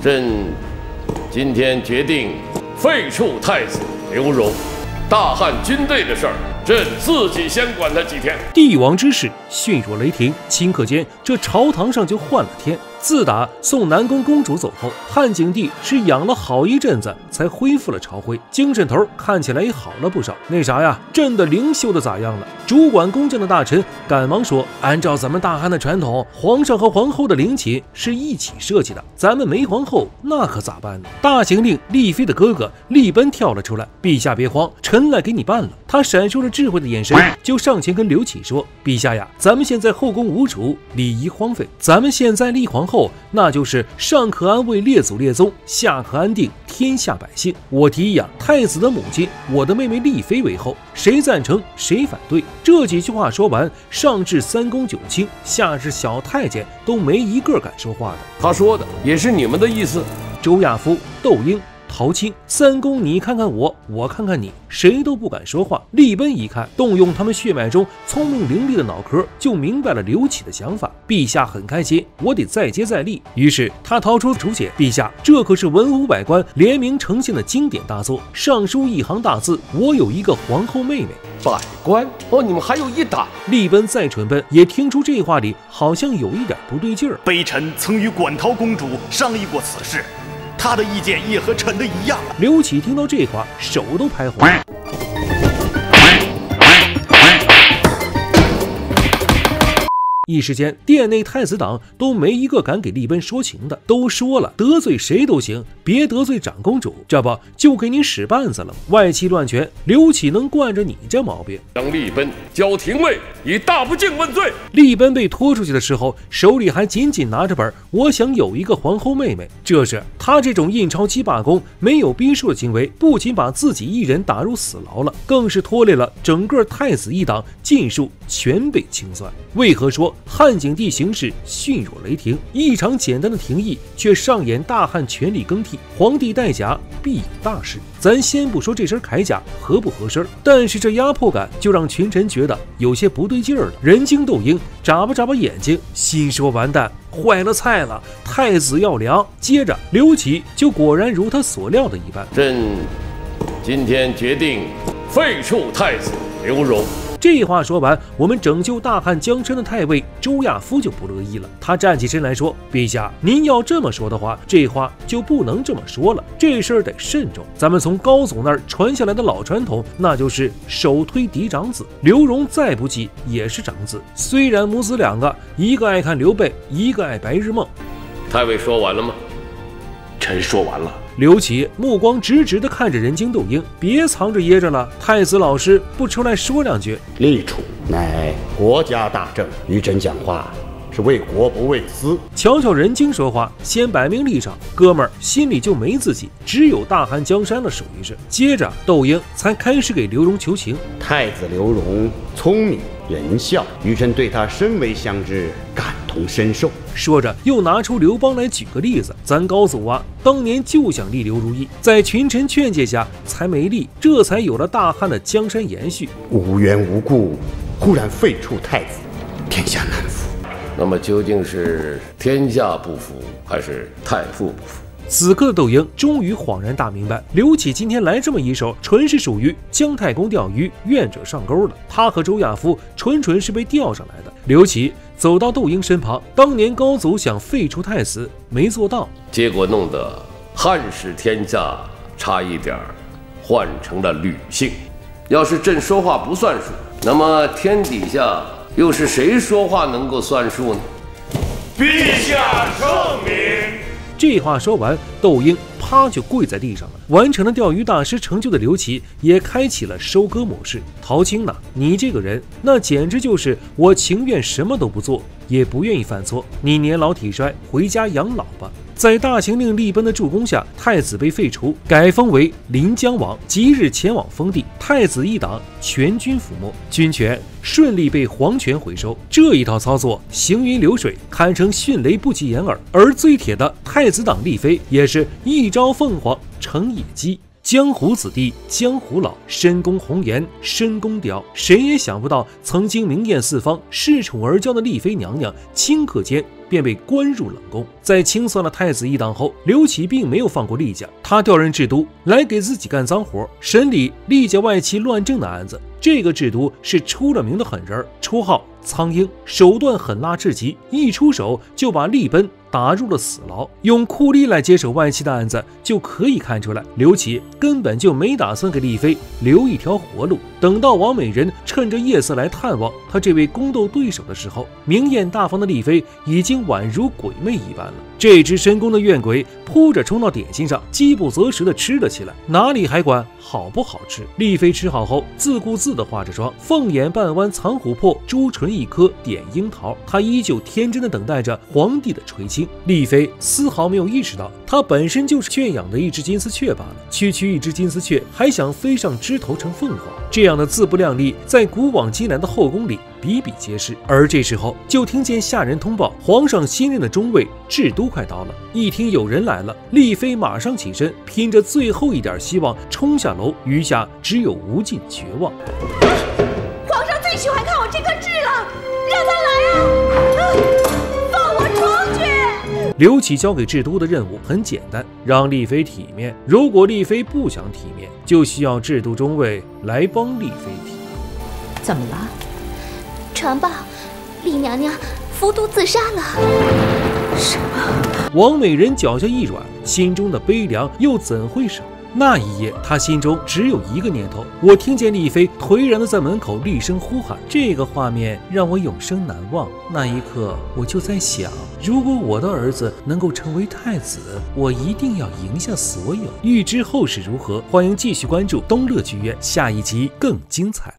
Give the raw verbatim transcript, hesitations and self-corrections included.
朕今天决定废黜太子刘荣，大汉军队的事儿，朕自己先管他几天。 帝王之事迅若雷霆，顷刻间这朝堂上就换了天。自打送南宫公主走后，汉景帝是养了好一阵子才恢复了朝徽，精神头看起来也好了不少。那啥呀，朕的灵修的咋样了？主管工匠的大臣赶忙说，按照咱们大汉的传统，皇上和皇后的陵寝是一起设计的，咱们没皇后那可咋办呢？大行令丽妃的哥哥丽奔跳了出来，陛下别慌，臣来给你办了。他闪烁着智慧的眼神，就上前跟刘启说，陛下呀，咱们现在后宫无主，礼仪荒废，咱们现在立皇后，那就是上可安慰列祖列宗，下可安定天下百姓。我提议啊，太子的母亲，我的妹妹丽妃为后，谁赞成谁反对。这几句话说完，上至三公九卿，下至小太监，都没一个敢说话的。 他说的也是你们的意思。 周亚夫、窦婴、陶青三公，你看看我，我看看你，谁都不敢说话。丽奔一看，动用他们血脉中聪明伶俐的脑壳，就明白了刘启的想法。陛下很开心，我得再接再厉。于是他掏出竹简，陛下，这可是文武百官联名呈现的经典大作，上书一行大字：我有一个皇后妹妹。 百官哦，你们还有一打。 丽奔再蠢笨，也听出这话里好像有一点不对劲儿。 卑臣曾与馆陶公主商议过此事，他的意见也和臣的一样。 刘启听到这话，手都拍红了。一时间，殿内太子党都没一个敢给丽奔说情的，都说了得罪谁都行，别得罪长公主，这不就给你使绊子了。外戚乱权，刘启能惯着你这毛病？ 将丽奔交廷尉，以大不敬问罪。 丽奔被拖出去的时候，手里还紧紧拿着本我想有一个皇后妹妹。这是他这种印钞机罢工、没有逼数的行为，不仅把自己一人打入死牢了，更是拖累了整个太子一党，尽数全被清算。为何说汉景帝行事迅若雷霆？一场简单的廷议，却上演大汉权力更替，皇帝戴甲必有大事。咱先不说这身铠甲合不合身，但是这压迫感就让群臣觉得有些不对劲儿了。人精窦婴眨巴眨巴眼睛，心说完蛋，坏了菜了，太子要凉。接着刘启就果然如他所料的一般， 朕今天决定废黜太子刘荣。 这话说完，我们拯救大汉江山的太尉周亚夫就不乐意了。他站起身来说，陛下，您要这么说的话，这话就不能这么说了，这事儿得慎重。咱们从高祖那儿传下来的老传统，那就是首推嫡长子。刘荣再不济也是长子，虽然母子两个，一个爱看刘备，一个爱白日梦。 太尉说完了吗？ 臣说完了。 刘启目光直直地看着人精窦婴，别藏着掖着了，太子老师不出来说两句？ 立储乃国家大政，与朕讲话是为国不为私。 瞧瞧人精说话，先摆明立场，哥们儿心里就没自己，只有大汉江山了守一阵。接着窦婴才开始给刘荣求情。 太子刘荣聪明仁孝，余臣对他深为相知，感同身受。 说着又拿出刘邦来举个例子，咱高祖啊，当年就想立刘如意，在群臣劝诫下才没立，这才有了大汉的江山延续。 无缘无故忽然废黜太子，天下难服。 那么究竟是天下不服，还是太傅不服？ 此刻的窦婴终于恍然大明白，刘启今天来这么一手，纯是属于姜太公钓鱼，愿者上钩了。他和周亚夫纯纯是被钓上来的。刘启走到窦婴身旁，当年高祖想废除太子，没做到， 结果弄得汉室天下差一点换成了吕姓。要是朕说话不算数，那么天底下又是谁说话能够算数呢？ 陛下圣明。 这话说完，窦婴啪就跪在地上了。完成了钓鱼大师成就的刘启也开启了收割模式。陶青呐，你这个人那简直就是我情愿什么都不做，也不愿意犯错。你年老体衰，回家养老吧。在大行令丽奔的助攻下，太子被废除，改封为临江王，即日前往封地。太子一党全军覆没，军权顺利被皇权回收。这一套操作行云流水，堪称迅雷不及掩耳。而最铁的太子党丽妃也是一朝凤凰成野鸡。 江湖子弟江湖老，深宫红颜深宫雕。谁也想不到，曾经明艳四方、恃宠而骄的丽妃娘娘，顷刻间便被关入冷宫。在清算了太子一党后，刘启并没有放过厉家，他调任制督来给自己干脏活，审理厉家外戚乱政的案子。这个制督是出了名的狠人，绰号苍鹰，手段狠辣至极，一出手就把厉奔打入了死牢。用酷吏来接手外戚的案子，就可以看出来，刘启根本就没打算给丽妃留一条活路。等到王美人趁着夜色来探望他这位宫斗对手的时候，明艳大方的丽妃已经宛如鬼魅一般了。这只深宫的怨鬼扑着冲到点心上，饥不择食的吃了起来，哪里还管好不好吃？丽妃吃好后，自顾自的化着妆，凤眼半弯藏琥珀，朱唇一颗点樱桃。她依旧天真的等待着皇帝的垂青。丽妃丝毫没有意识到，她本身就是圈养的一只金丝雀罢了。区区一只金丝雀，还想飞上枝头成凤凰，这样的自不量力，在古往今来的后宫里比比皆是。而这时候，就听见下人通报，皇上新任的中尉智都快到了。一听有人来了，丽妃马上起身，拼着最后一点希望冲下楼，余下只有无尽绝望。 皇上最喜欢看我这颗痣了，让他来啊！啊放我出去！ 刘启交给智都的任务很简单，让丽妃体面。如果丽妃不想体面，就需要制度中尉来帮丽妃体面。 怎么了？传报，丽娘娘服毒自杀了。什么？ 王美人脚下一软，心中的悲凉又怎会少？那一夜，她心中只有一个念头：我听见丽妃颓然地在门口厉声呼喊，这个画面让我永生难忘。那一刻，我就在想，如果我的儿子能够成为太子，我一定要赢下所有。欲知后事如何，欢迎继续关注东乐剧院，下一集更精彩。